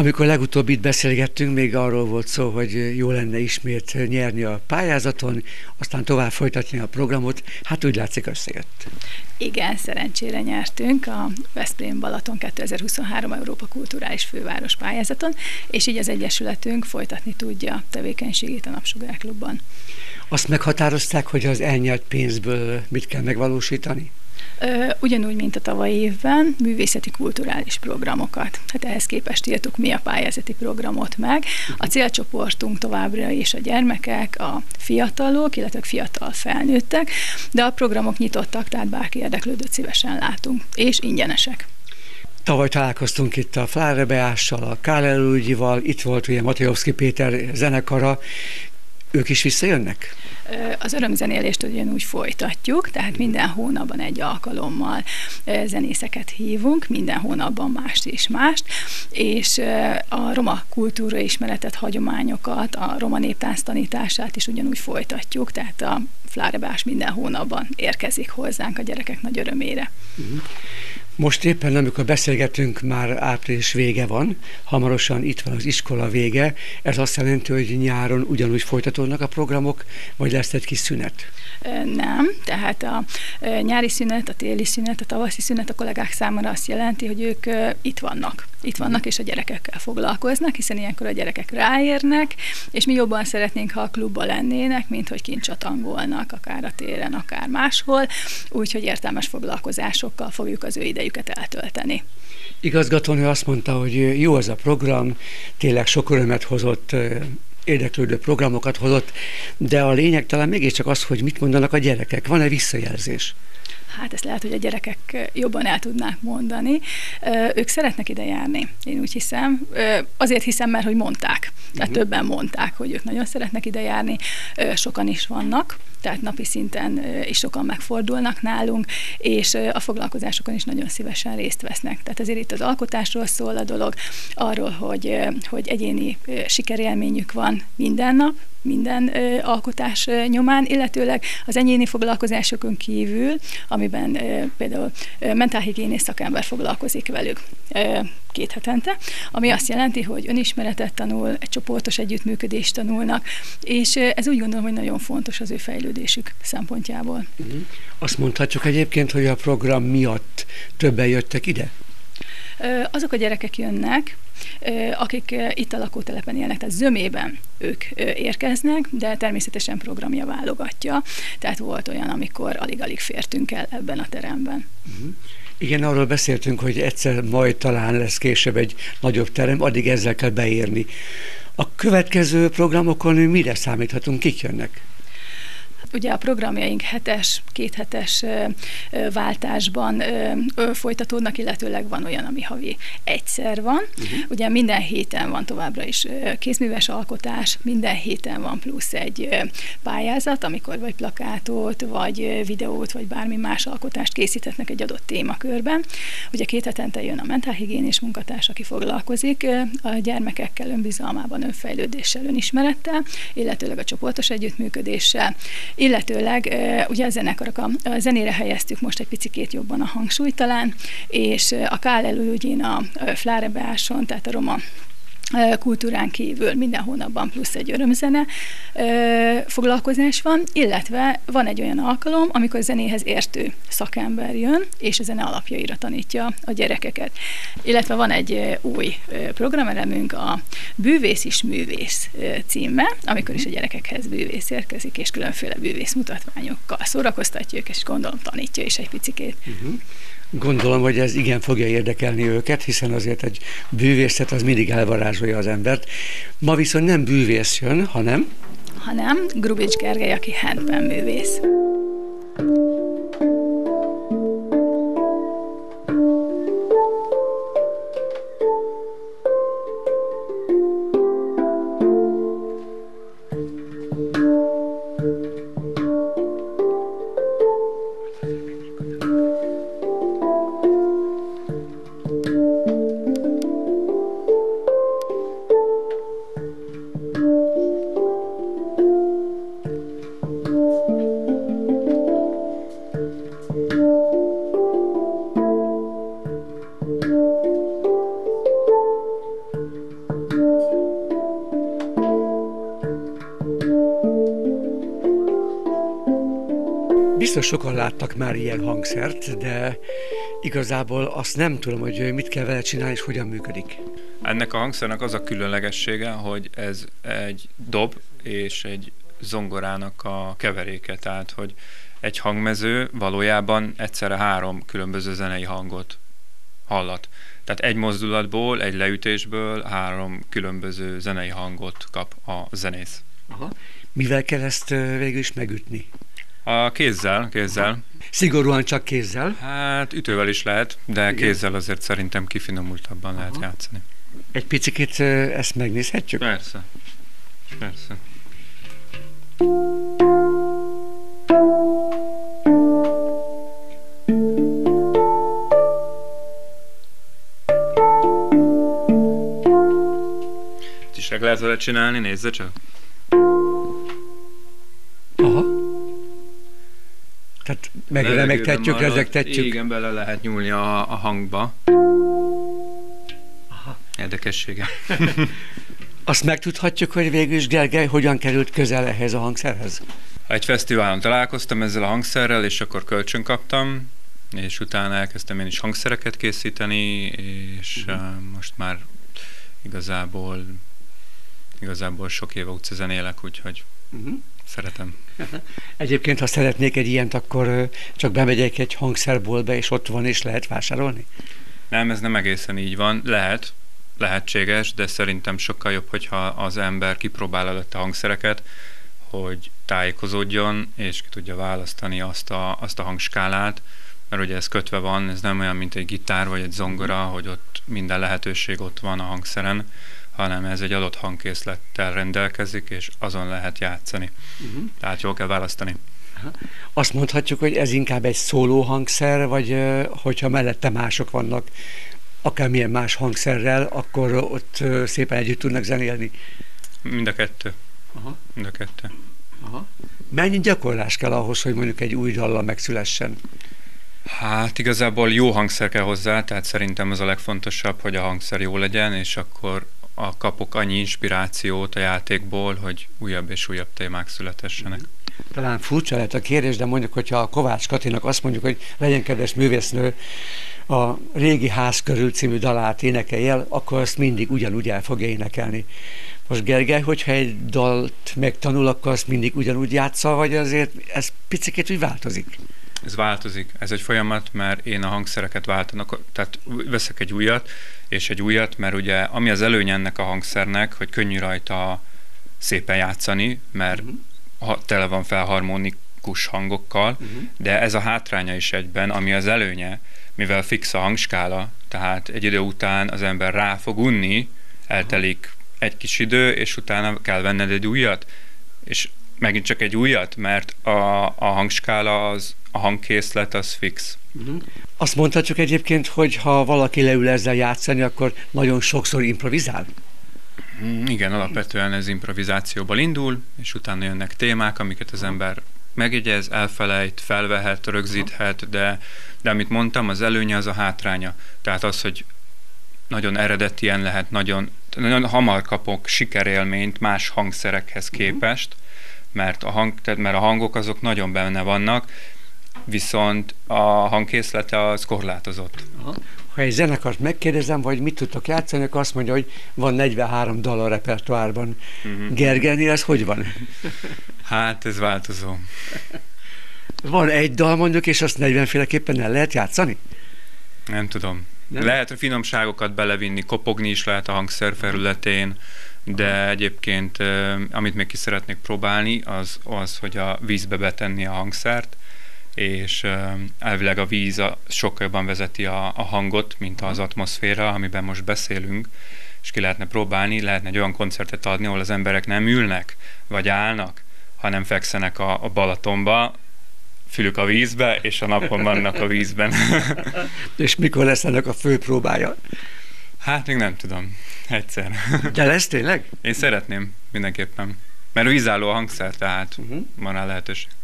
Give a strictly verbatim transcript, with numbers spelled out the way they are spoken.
Amikor legutóbb itt beszélgettünk, még arról volt szó, hogy jó lenne ismét nyerni a pályázaton, aztán tovább folytatni a programot. Hát úgy látszik, összejött. Igen, szerencsére nyertünk a Veszprém-Balaton kétezer-huszonhárom Európa Kulturális Főváros pályázaton, és így az Egyesületünk folytatni tudja tevékenységét a Napsugár Klubban. Azt meghatározták, hogy az elnyert pénzből mit kell megvalósítani? Ugyanúgy, mint a tavalyi évben, művészeti kulturális programokat. Hát ehhez képest írtuk mi a pályázati programot meg. A célcsoportunk továbbra is a gyermekek, a fiatalok, illetve fiatal felnőttek, de a programok nyitottak, tehát bárki érdeklődőt szívesen látunk, és ingyenesek. Tavaly találkoztunk itt a Fláre Beással, a Kálel Luigyival, itt volt ugye Matejovszki Péter zenekara. Ők is visszajönnek? Az örömzenélést ugyanúgy folytatjuk, tehát minden hónapban egy alkalommal zenészeket hívunk, minden hónapban mást és mást, és a roma kultúra ismeretet, hagyományokat, a roma néptánc tanítását is ugyanúgy folytatjuk, tehát a Fláre Beás minden hónapban érkezik hozzánk a gyerekek nagy örömére. Uh-huh. Most éppen, amikor beszélgetünk, már április vége van, hamarosan itt van az iskola vége. Ez azt jelenti, hogy nyáron ugyanúgy folytatódnak a programok, vagy lesz egy kis szünet? Nem, tehát a nyári szünet, a téli szünet, a tavaszi szünet a kollégák számára azt jelenti, hogy ők itt vannak. Itt vannak, és a gyerekekkel foglalkoznak, hiszen ilyenkor a gyerekek ráérnek, és mi jobban szeretnénk, ha a klubban lennének, mint hogy kint csatangolnak, akár a téren, akár máshol, úgyhogy értelmes foglalkozásokkal fogjuk az ő idejüket eltölteni. Igazgatónő azt mondta, hogy jó az a program, tényleg sok örömet hozott, érdeklődő programokat hozott, de a lényeg talán mégiscsak az, hogy mit mondanak a gyerekek. Van-e visszajelzés? Hát ezt lehet, hogy a gyerekek jobban el tudnák mondani. Ők szeretnek ide járni, én úgy hiszem. Azért hiszem, mert hogy mondták. Tehát uh-huh. többen mondták, hogy ők nagyon szeretnek ide járni. Sokan is vannak, tehát napi szinten is sokan megfordulnak nálunk, és a foglalkozásokon is nagyon szívesen részt vesznek. Tehát azért itt az alkotásról szól a dolog, arról, hogy, hogy egyéni sikerélményük van minden nap, minden ö, alkotás ö, nyomán, illetőleg az egyéni foglalkozásokon kívül, amiben ö, például ö, mentálhigiénész szakember foglalkozik velük ö, két hetente, ami azt jelenti, hogy önismeretet tanul, egy csoportos együttműködést tanulnak, és ö, ez úgy gondolom, hogy nagyon fontos az ő fejlődésük szempontjából. Uh-huh. Azt mondhatjuk egyébként, hogy a program miatt többen jöttek ide? Azok a gyerekek jönnek, akik itt a lakótelepen élnek, tehát zömében ők érkeznek, de természetesen programja válogatja, tehát volt olyan, amikor alig-alig fértünk el ebben a teremben. Uh-huh. Igen, arról beszéltünk, hogy egyszer majd talán lesz később egy nagyobb terem, addig ezzel kell beérni. A következő programokon mire számíthatunk, kik jönnek? Ugye a programjaink hetes, kéthetes váltásban folytatódnak, illetőleg van olyan, ami havi egyszer van. Uh-huh. Ugye minden héten van továbbra is kézműves alkotás, minden héten van plusz egy pályázat, amikor vagy plakátot, vagy videót, vagy bármi más alkotást készíthetnek egy adott témakörben. Ugye két hetente jön a mentálhigiénés munkatárs, aki foglalkozik a gyermekekkel, önbizalmában, önfejlődéssel, önismerettel, illetőleg a csoportos együttműködéssel, illetőleg ugye a zenekarok a, a zenére helyeztük most egy picikét jobban a hangsúlyt talán, és a Kálel Luigyin, a Fláre Beáson, tehát a roma kultúrán kívül minden hónapban plusz egy örömzene foglalkozás van, illetve van egy olyan alkalom, amikor zenéhez értő szakember jön, és a zene alapjaira tanítja a gyerekeket. Illetve van egy új programelemünk, a Bűvész is művész címmel, amikor is a gyerekekhez bűvész érkezik, és különféle bűvész mutatványokkal szórakoztatja őket, és gondolom tanítja is egy picikét. Uh-huh. Gondolom, hogy ez igen fogja érdekelni őket, hiszen azért egy bűvészet az mindig elvarázsolja az embert. Ma viszont nem bűvész jön, hanem... Hanem Grubics Gergely, aki handpan művész. Biztos sokan láttak már ilyen hangszert, de igazából azt nem tudom, hogy mit kell vele csinálni, és hogyan működik. Ennek a hangszernek az a különlegessége, hogy ez egy dob és egy zongorának a keveréke, tehát hogy egy hangmező valójában egyszerre három különböző zenei hangot hallat. Tehát egy mozdulatból, egy leütésből három különböző zenei hangot kap a zenész. Aha. Mivel kell ezt végül is megütni? A kézzel, kézzel. Aha. Szigorúan csak kézzel? Hát ütővel is lehet, de igen, kézzel azért szerintem kifinomultabban. Aha. Lehet játszani. Egy picit ezt megnézhetjük? Persze. Persze. Ezt is meg lehet vele csinálni, nézze csak. Aha. Tehát megremegtetjük, rezegtetjük. Igen, bele lehet nyúlni a, a hangba. Aha. Érdekessége. Azt megtudhatjuk, hogy végül is Gergely hogyan került közel ehhez a hangszerhez? Egy fesztiválon találkoztam ezzel a hangszerrel, és akkor kölcsön kaptam, és utána elkezdtem én is hangszereket készíteni, és uh-huh. most már igazából, igazából sok éve utcazenélek, úgyhogy uh-huh. szeretem. Egyébként, ha szeretnék egy ilyent, akkor csak bemegyek egy hangszerboltba, és ott van, és lehet vásárolni? Nem, ez nem egészen így van. Lehet, lehetséges, de szerintem sokkal jobb, hogyha az ember kipróbál előtte hangszereket, hogy tájékozódjon, és ki tudja választani azt a, azt a hangskálát, mert ugye ez kötve van, ez nem olyan, mint egy gitár vagy egy zongora, hogy ott minden lehetőség ott van a hangszeren, hanem ez egy adott hangkészlettel rendelkezik, és azon lehet játszani. Uh-huh. Tehát jól kell választani. Aha. Azt mondhatjuk, hogy ez inkább egy szóló hangszer, vagy hogyha mellette mások vannak, akármilyen más hangszerrel, akkor ott szépen együtt tudnak zenélni? Mind a kettő. Aha. Mind a kettő. Aha. Mennyi gyakorlás kell ahhoz, hogy mondjuk egy új dallal megszülessen? Hát igazából jó hangszer kell hozzá, tehát szerintem az a legfontosabb, hogy a hangszer jó legyen, és akkor a kapok annyi inspirációt a játékból, hogy újabb és újabb témák születessenek. Talán furcsa lehet a kérdés, de mondjuk, hogyha a Kovács Katinak azt mondjuk, hogy legyen kedves művésznő, a Régi ház körül című dalát énekelj el, akkor azt mindig ugyanúgy el fogja énekelni. Most Gergely, hogyha egy dalt megtanul, akkor azt mindig ugyanúgy játsza, vagy azért ez picikét úgy változik? Ez változik, ez egy folyamat, mert én a hangszereket váltanak, tehát veszek egy újat, és egy újat, mert ugye ami az előny ennek a hangszernek, hogy könnyű rajta szépen játszani, mert uh-huh. ha tele van felharmonikus hangokkal, uh-huh. de ez a hátránya is egyben, ami az előnye, mivel fix a hangskála, tehát egy idő után az ember rá fog unni, eltelik egy kis idő, és utána kell venned egy újat, és megint csak egy újat, mert a, a hangskála, az, a hangkészlet az fix. Uh-huh. Azt mondhatjuk egyébként, hogy ha valaki leül ezzel játszani, akkor nagyon sokszor improvizál? Igen, alapvetően ez improvizációból indul, és utána jönnek témák, amiket az ember megjegyez, elfelejt, felvehet, rögzíthet, de, de amit mondtam, az előnye, az a hátránya. Tehát az, hogy nagyon eredetien lehet, nagyon, nagyon hamar kapok sikerélményt más hangszerekhez képest, mert a, hang, tehát mert a hangok azok nagyon benne vannak, viszont a hangkészlete az korlátozott. Aha. Ha egy zenekart megkérdezem, vagy mit tudtok játszani, akkor azt mondja, hogy van negyvenhárom dal a repertoárban. Uh-huh. Gergelynél ez hogy van? Hát ez változó. Van egy dal mondjuk, és azt negyvenféleképpen el lehet játszani? Nem tudom. Nem? Lehet finomságokat belevinni, kopogni is lehet a hangszer felületén, de egyébként amit még ki szeretnék próbálni, az, az, hogy a vízbe betenni a hangszert, és elvileg a víz a, sokkal jobban vezeti a, a hangot, mint az atmoszféra, amiben most beszélünk, és ki lehetne próbálni, lehetne egy olyan koncertet adni, ahol az emberek nem ülnek, vagy állnak, hanem fekszenek a, a Balatonba, fülük a vízbe, és a napon vannak a vízben. És mikor lesz ennek a fő próbája? Hát még nem tudom. Egyszer. De lesz tényleg? Én szeretném mindenképpen. Mert vízálló a hangszer, tehát uh-huh. van rá lehetőség.